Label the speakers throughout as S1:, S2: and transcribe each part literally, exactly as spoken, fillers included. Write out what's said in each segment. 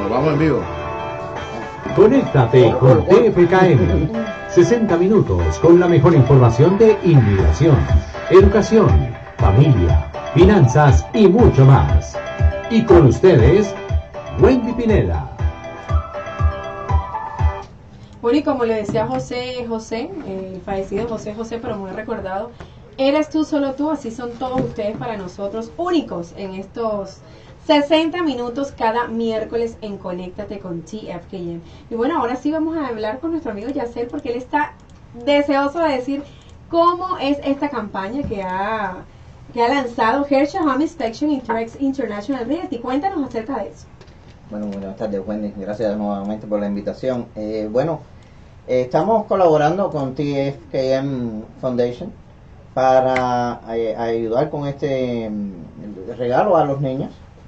S1: Nos vamos en vivo.
S2: Conéctate con T F K M. sesenta minutos con la mejor información de inmigración, educación, familia, finanzas y mucho más. Y con ustedes, Wendy Pineda.
S3: Bueno, y como le decía José José, el fallecido José José, pero muy recordado, eres tú, solo tú, así son todos ustedes para nosotros, únicos en estos sesenta minutos cada miércoles en Conéctate con T F K M. Y bueno, ahora sí vamos a hablar con nuestro amigo Yacel, porque él está deseoso de decir cómo es esta campaña que ha, que ha lanzado Hershey Home Inspection Interact International Realty. Cuéntanos acerca de eso.
S4: Bueno, buenas tardes, Wendy. Gracias nuevamente por la invitación. Eh, bueno, eh, estamos colaborando con T F K M Foundation para eh, ayudar con este mm, regalo a los niños.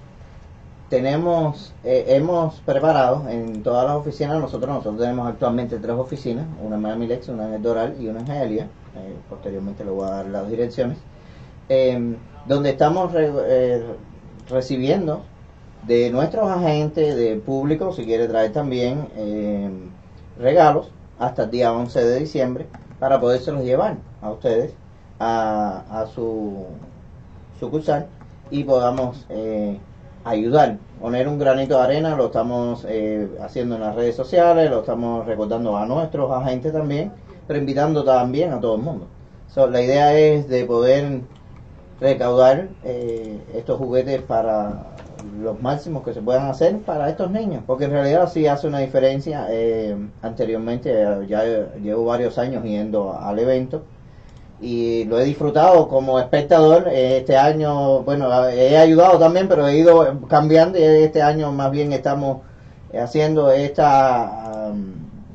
S4: Tenemos, eh, hemos preparado en todas las oficinas, nosotros nosotros tenemos actualmente tres oficinas, una en Miami Lakes, una en el Doral y una en Hialeah. Eh, posteriormente le voy a dar las direcciones, eh, donde estamos re, eh, recibiendo de nuestros agentes, de público, si quiere traer también eh, regalos hasta el día once de diciembre para podérselos llevar a ustedes a, a su sucursal y podamos eh, ayudar, poner un granito de arena. Lo estamos eh, haciendo en las redes sociales, lo estamos recordando a nuestros agentes también, pero invitando también a todo el mundo. So, la idea es de poder recaudar eh, estos juguetes para los máximos que se puedan hacer para estos niños, porque en realidad sí hace una diferencia. Eh, anteriormente eh, ya llevo varios años yendo al evento y lo he disfrutado como espectador. Este año, bueno, he ayudado también, pero he ido cambiando y este año más bien estamos haciendo esta um,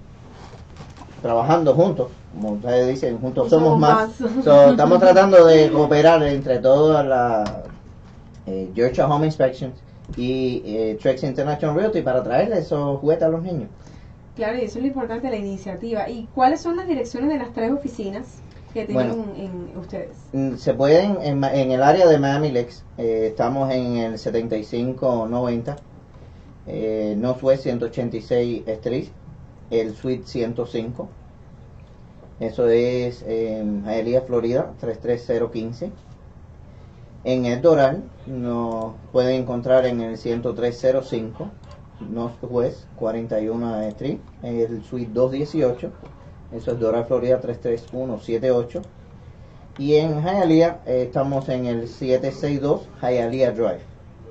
S4: trabajando juntos, como ustedes dicen, juntos somos, somos más, más. So, estamos tratando de cooperar entre todas las eh, Georgia Home Inspections y eh, Trex International Realty para traerle esos juguetes a los niños.
S3: Claro, y eso es lo importante de la iniciativa. ¿Y cuáles son las direcciones de las tres oficinas que tienen bueno, en ustedes?
S4: Se pueden, en, en el área de Miami Lakes, eh, estamos en el setenta y cinco noventa, eh, Northwest ciento ochenta y seis Street, el Suite ciento cinco. Eso es en Hialeah, Florida, tres tres cero uno cinco. En el Doral nos pueden encontrar en el ciento tres cero cinco, Northwest cuarenta y uno Street, el Suite doscientos dieciocho. Eso es Doral, Florida, tres tres uno siete ocho. Y en Hialeah eh, estamos en el setecientos sesenta y dos Hialeah Drive.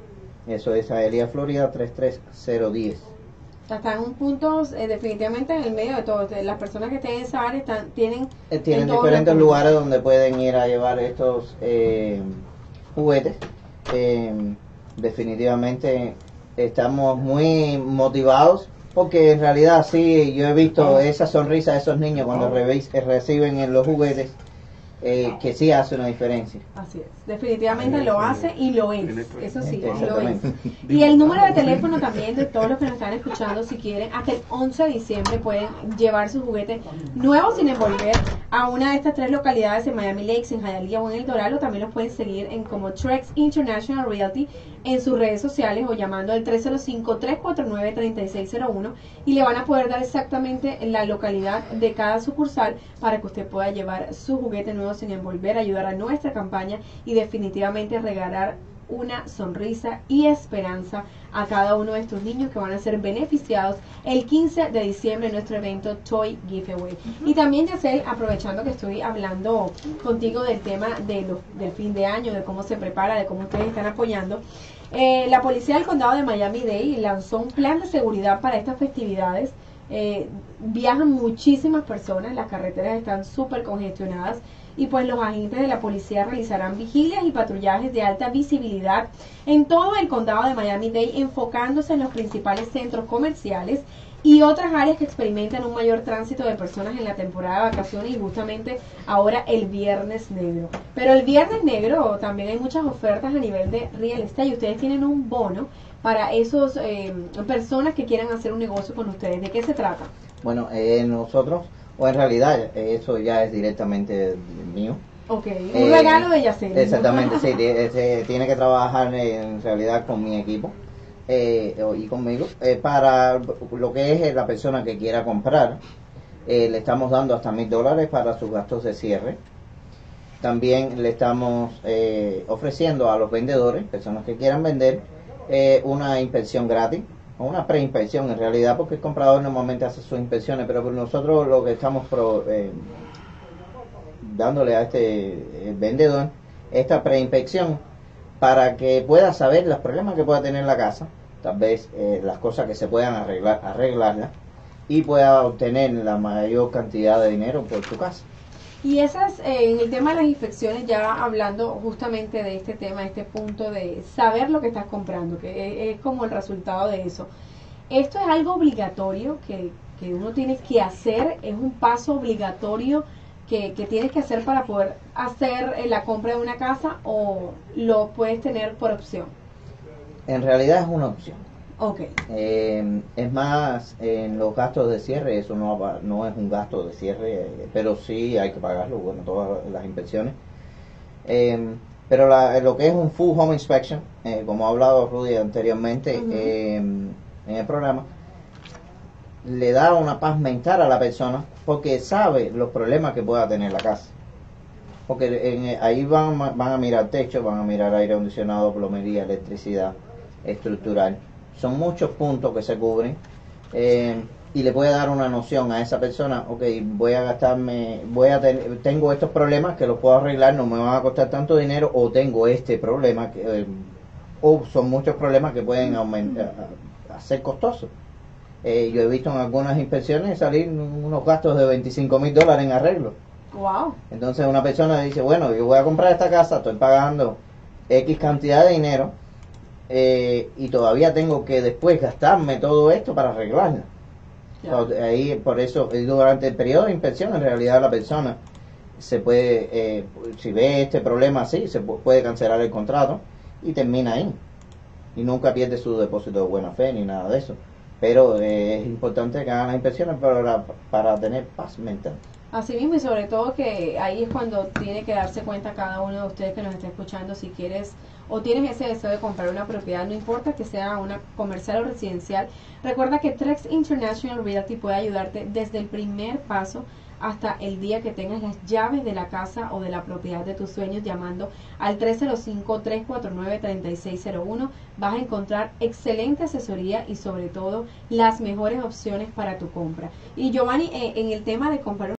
S4: Eso es Hialeah, Florida, tres tres cero uno cero.
S3: Están un punto eh, definitivamente en el medio de todo. Las personas que estén en esa área están, tienen...
S4: Eh, tienen diferentes lugares donde pueden ir a llevar estos eh, juguetes. Eh, definitivamente estamos muy motivados, porque en realidad sí, yo he visto esa sonrisa de esos niños cuando revis, reciben en los juguetes, eh, que sí hace una diferencia.
S3: Así es, definitivamente lo hace y lo es, eso sí, lo es. Y el número de teléfono también de todos los que nos están escuchando, si quieren, hasta el once de diciembre pueden llevar sus juguetes nuevos sin envolver a una de estas tres localidades en Miami Lakes, en Hialeah o en el Doral, o también los pueden seguir en como Trex International Realty en sus redes sociales o llamando al tres cero cinco, tres cuatro nueve, tres seis cero uno y le van a poder dar exactamente la localidad de cada sucursal para que usted pueda llevar su juguete nuevo sin envolver, ayudar a nuestra campaña y definitivamente regalar una sonrisa y esperanza a cada uno de estos niños que van a ser beneficiados el quince de diciembre en nuestro evento Toy Giveaway. Uh-huh. Y también, Yacel, aprovechando que estoy hablando contigo del tema de lo, del fin de año, de cómo se prepara, de cómo ustedes están apoyando, eh, la policía del condado de Miami-Dade lanzó un plan de seguridad para estas festividades. Eh, viajan muchísimas personas, las carreteras están súper congestionadas y pues los agentes de la policía realizarán vigilias y patrullajes de alta visibilidad en todo el condado de Miami-Dade, enfocándose en los principales centros comerciales y otras áreas que experimentan un mayor tránsito de personas en la temporada de vacaciones, y justamente ahora el Viernes Negro. Pero el Viernes Negro también hay muchas ofertas a nivel de real estate y ustedes tienen un bono para esos eh, personas que quieran hacer un negocio con ustedes. ¿De qué se trata?
S4: Bueno, eh, nosotros, o en realidad eso ya es directamente mío.
S3: Ok, un eh, regalo de Yacel.
S4: Exactamente, sí, se tiene que trabajar en realidad con mi equipo. eh, y conmigo, eh, para lo que es la persona que quiera comprar. Eh, le estamos dando hasta mil dólares para sus gastos de cierre. También le estamos eh, ofreciendo a los vendedores, personas que quieran vender, eh, una inspección gratis, o una preinspección en realidad, porque el comprador normalmente hace sus inspecciones, pero nosotros lo que estamos pro, eh, dándole a este eh, vendedor esta preinspección para que pueda saber los problemas que pueda tener la casa, tal vez eh, las cosas que se puedan arreglar, arreglarlas, y pueda obtener la mayor cantidad de dinero por tu casa.
S3: Y esas, eh, en el tema de las inspecciones, ya hablando justamente de este tema, este punto de saber lo que estás comprando, que es, es como el resultado de eso. ¿Esto es algo obligatorio que, que uno tiene que hacer? ¿Es un paso obligatorio que, que tienes que hacer para poder hacer eh, la compra de una casa, o lo puedes tener por opción?
S4: En realidad es una opción.
S3: Okay.
S4: Eh, es más, en los gastos de cierre, eso no, no es un gasto de cierre, eh, pero sí hay que pagarlo, bueno, todas las inspecciones. Eh, pero la, lo que es un full home inspection, eh, como ha hablado Rudy anteriormente, uh-huh. eh, en el programa, le da una paz mental a la persona porque sabe los problemas que pueda tener la casa. Porque en, ahí van, van a mirar techo, van a mirar aire acondicionado, plomería, electricidad, estructural. Son muchos puntos que se cubren, eh, y le puede dar una noción a esa persona. Ok, voy a gastarme, voy a ten, tengo estos problemas que los puedo arreglar, no me van a costar tanto dinero, o tengo este problema, que, eh, o son muchos problemas que pueden aumentar, hacer costosos. Eh, yo he visto en algunas inspecciones salir unos gastos de veinticinco mil dólares en arreglo.
S3: Wow.
S4: Entonces una persona dice, bueno, yo voy a comprar esta casa, estoy pagando X cantidad de dinero, Eh, y todavía tengo que después gastarme todo esto para arreglarla. Yeah. Ahí, por eso, durante el periodo de inspección, en realidad la persona se puede, eh, si ve este problema así, se puede cancelar el contrato y termina ahí. Y nunca pierde su depósito de buena fe ni nada de eso. Pero eh, es importante que hagan las inspecciones para, para tener paz mental.
S3: Así mismo, y sobre todo que ahí es cuando tiene que darse cuenta cada uno de ustedes que nos está escuchando, si quieres o tienes ese deseo de comprar una propiedad, no importa que sea una comercial o residencial. Recuerda que Trex International Realty puede ayudarte desde el primer paso hasta el día que tengas las llaves de la casa o de la propiedad de tus sueños, llamando al tres cero cinco, tres cuatro nueve, tres seis cero uno. Vas a encontrar excelente asesoría y sobre todo las mejores opciones para tu compra. Y Giovanni, eh, en el tema de comprar